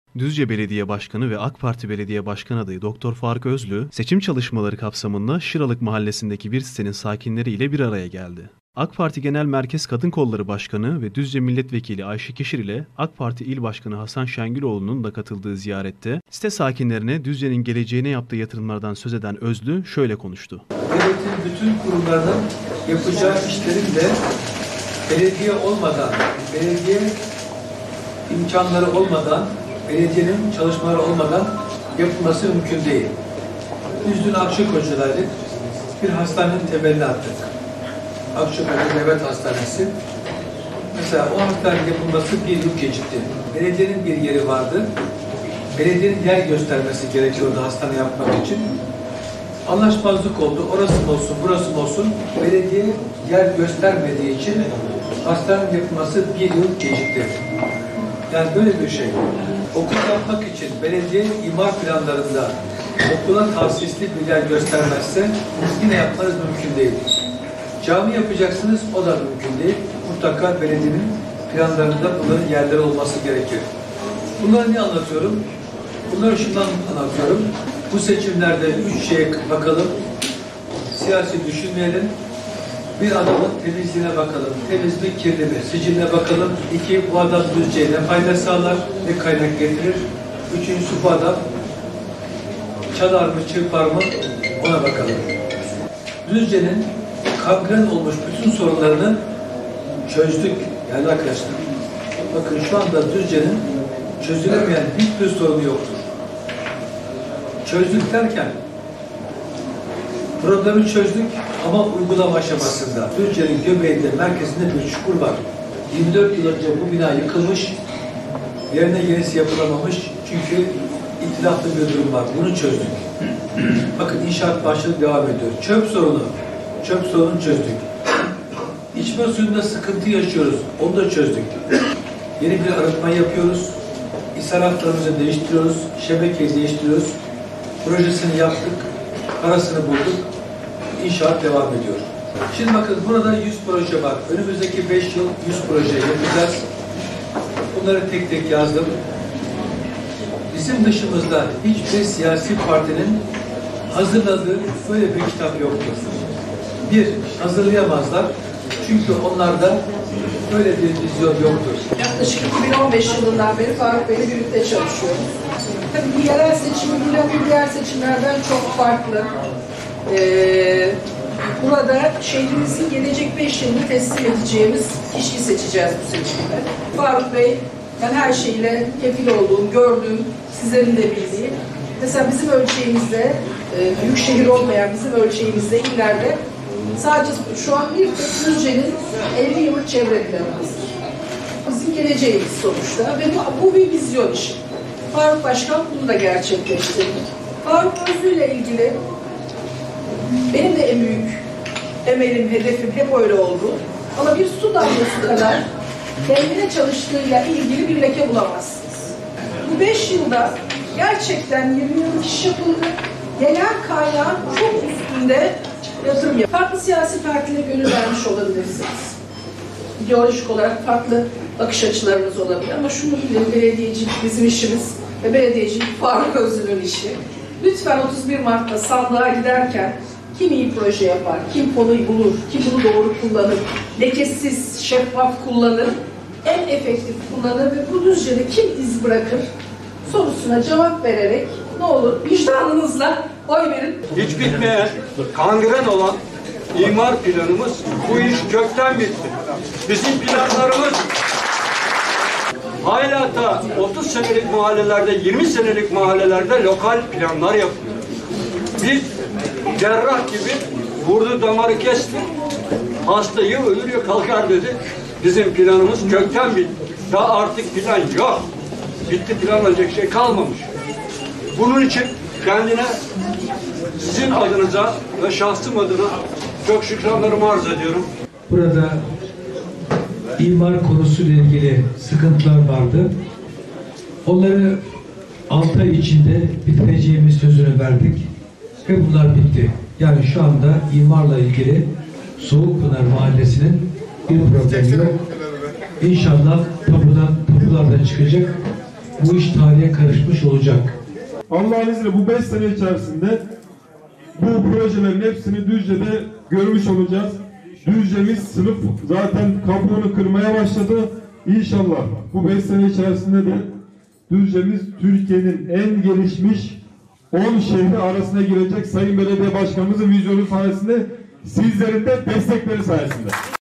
Düzce Belediye Başkanı ve AK Parti Belediye Başkan adayı Doktor Faruk Özlü, seçim çalışmaları kapsamında Şıralık Mahallesi'ndeki bir sitenin sakinleriyle bir araya geldi. AK Parti Genel Merkez Kadın Kolları Başkanı ve Düzce Milletvekili Ayşe Kişir ile AK Parti İl Başkanı Hasan Şengüloğlu'nun da katıldığı ziyarette, site sakinlerine Düzce'nin geleceğine yaptığı yatırımlardan söz eden Özlü şöyle konuştu. Devletin bütün kurumlarının yapacağı işlerin de belediye olmadan, belediye imkanları olmadan, belediyenin çalışmaları olmadan yapılması mümkün değil. Biz dün Akçakoca'daydık. Bir hastanenin temelini attık. Akçakoca Devlet Hastanesi. Mesela o hastanenin yapılması bir yıl gecikti. Belediyenin bir yeri vardı. Belediyenin yer göstermesi gerekiyordu hastane yapmak için. Anlaşmazlık oldu. Orası mı olsun, burası mı olsun? Belediye yer göstermediği için hastanenin yapılması bir yıl gecikti. Yani böyle bir şey. Okul yapmak için belediye imar planlarında okula tahsisli bir yer göstermezse yine yapmanız mümkün değil. Cami yapacaksınız, o da mümkün değil. Mutlaka belediyenin planlarında bunların yerleri olması gerekiyor. Bunları ne anlatıyorum? Bunları şundan anlatıyorum. Bu seçimlerde 3 şeye bakalım. Siyasi düşünmeyelim. Bir adamın temizliğine bakalım. Temiz mi, kirli mi? Siciline bakalım. 2, bu adam Düzce'ye ne fayda sağlar, ne kaynak getirir? 3'üncüsü bu adam çalar mı, çırpar mı? Ona bakalım. Düzce'nin kangren olmuş bütün sorunlarını çözdük. Yani arkadaşlar, bakın şu anda Düzce'nin çözülemeyen hiçbir sorunu yoktur. Çözdük derken problemi çözdük ama uygulama aşamasında. Düzce'nin göbeğinde, merkezinde bir çukur var. 24 yıl önce bu bina yıkılmış, yerine yenisi yapılamamış çünkü itilaflı bir durum var. Bunu çözdük. Bakın inşaat başladı, devam ediyor. Çöp sorunu çözdük. İçme suyunda sıkıntı yaşıyoruz, onu da çözdük. Yeni bir arıtma yapıyoruz. İsraflarımızı değiştiriyoruz, şebekeyi değiştiriyoruz. Projesini yaptık, parasını bulduk. İnşaat devam ediyor. Şimdi bakın burada 100 proje var. Önümüzdeki 5 yıl 100 proje yapacağız. Bunları tek tek yazdım. Bizim dışımızda hiçbir siyasi partinin hazırladığı böyle bir kitap yoktur. Bir, hazırlayamazlar. Çünkü onlarda böyle bir vizyon yoktur. Yaklaşık 2015 yılından beri Faruk Bey'le birlikte çalışıyoruz. Tabii bu yerel seçim, diğer seçimlerden çok farklı. Burada şehrimizin gelecek 5 yılını teslim edeceğimiz kişiyi seçeceğiz bu seçimde. Faruk Bey, ben her şeyle kefil olduğum, gördüğüm, sizlerin de bildiği. Mesela bizim ölçeğimizde, büyük şehir olmayan bizim ölçeğimizde ileride sadece şu an bir Düzce'nin 50 yıllık çevre planı hazır. Bizim geleceğimiz sonuçta ve bu bir vizyon işi. Faruk Başkan bunu da gerçekleştirdi. Faruk Özlü ile ilgili benim de en büyük emelim, hedefim hep öyle oldu. Ama bir su damlası kadar kendine çalıştığıyla ilgili bir leke bulamazsınız. Bu 5 yılda gerçekten 20 yıllık iş yapıldı. Gelen kaynağın çok üstünde yatırım yapıldı. Farklı siyasi partilere gönül vermiş olabilirsiniz. İdeolojik olarak farklı bakış açılarımız olabilir ama şunu bilin, belediyecilik bizim işimiz ve belediyecilik Faruk Özlü'nün işi. Lütfen 31 Mart'ta sandığa giderken kim iyi proje yapar, kim konuyu bulur, kim bunu doğru kullanır, lekesiz, şeffaf kullanır, en efektif kullanır ve bu Düzce'de kim iz bırakır sorusuna cevap vererek ne olur vicdanınızla oy verin. Hiç bitmeyen, kangren olan imar planımız bu iş kökten bitti. Bizim planlarımız hala da 30 senelik mahallelerde, 20 senelik mahallelerde lokal planlar yapılıyor. Biz cerrah gibi vurdu damarı kesti, hastayı ölür kalkar dedi. Bizim planımız kökten bitti. Daha artık plan yok. Bitti, planlanacak şey kalmamış. Bunun için kendine, sizin adınıza ve şahsım adına çok şükranlarımı arz ediyorum. Burada imar konusuyla ilgili sıkıntılar vardı. Onları 6 ay içinde bitireceğimiz sözünü verdik ve bunlar bitti. Yani şu anda imarla ilgili Soğukpınar Mahallesi'nin bir problemi yok. İnşallah tapulardan çıkacak bu iş tarihe karışmış olacak. Allah'ın izniyle bu 5 sene içerisinde bu projelerin hepsini Düzce'de görmüş olacağız. Düzce'miz sınıf zaten kabuğunu kırmaya başladı. İnşallah bu 5 sene içerisinde de Düzce'miz Türkiye'nin en gelişmiş 10 şehri arasına girecek. Sayın Belediye Başkanımızın vizyonu sayesinde, sizlerin de destekleri sayesinde.